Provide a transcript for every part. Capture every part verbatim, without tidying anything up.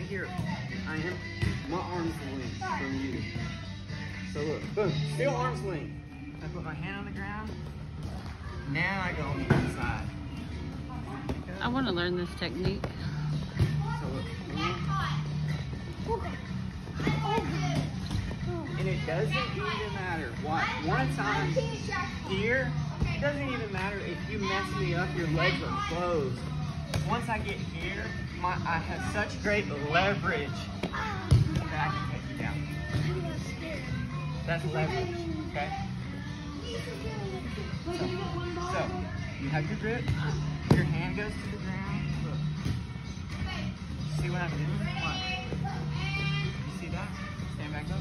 here. I am my arm's length from you. So look, boom, still arm's length. I put my hand on the ground. Now I go on the inside. I want to learn this technique. So look, and it doesn't even matter what. Once I'm here, it doesn't even matter if you mess me up, your legs are closed. Once I get here, my I have such great leverage that I can take you down. That's leverage, okay? So, so you have your grip, your hand goes to the ground. Look. See what I'm doing? What? You see that? Stand back up.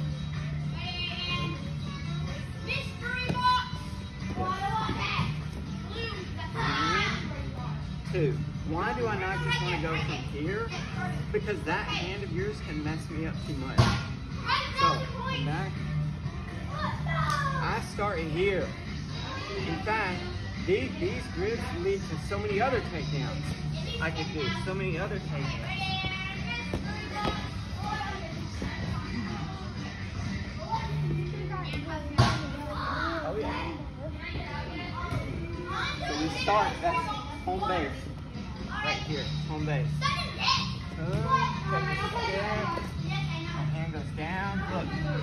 Two. Why do I not just want to go from here? Because that hand of yours can mess me up too much. So, come back. I start here. In fact, these, these grips lead to so many other takedowns I could do. So many other takedowns. Oh yeah. So we start, that's home base. Right here, home base. Boom, take a step. My hand goes down. Look.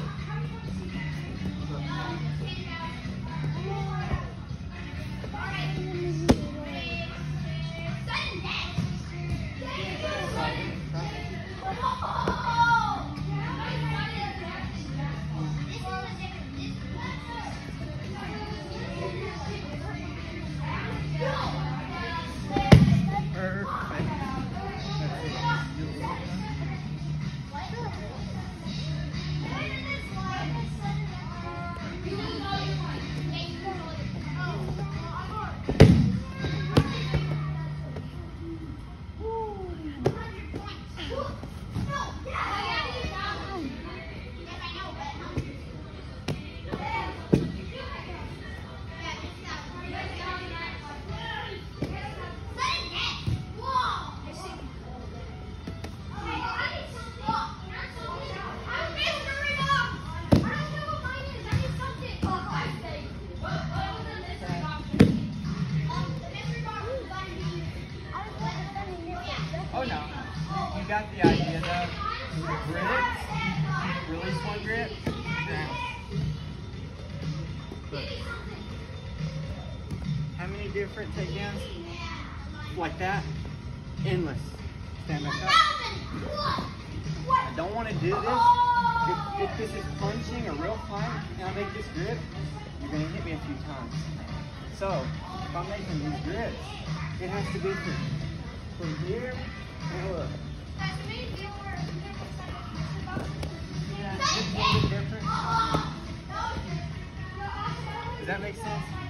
Oh no, you got the idea though. Grips, release one grip, down. Look. How many different takedowns? Like that? Endless. Stand back up. I don't want to do this. If, if this is punching a real fight, and I make this grip, you're going to hit me a few times. So, if I'm making these grips, it has to be from, from here. And look. Yeah, just a little bit different. Does that make sense?